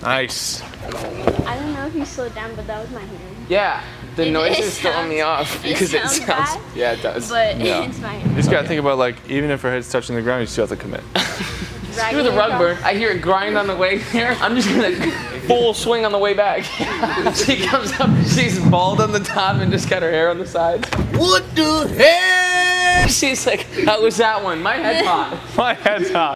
Nice. I don't know if you slowed down, but that was my hair. Yeah, the noise is throwing me off because it sounds bad, yeah, it does. But Yeah. it's my You hair. just gotta think about, like, even if her head's touching the ground, you still have to commit. Screw the rug burn. I hear it grind on the way there. I'm just gonna full swing on the way back. She comes up, she's bald on the top and just got her hair on the sides. What the heck? She's like, how was that one? My head hot. My head's hot.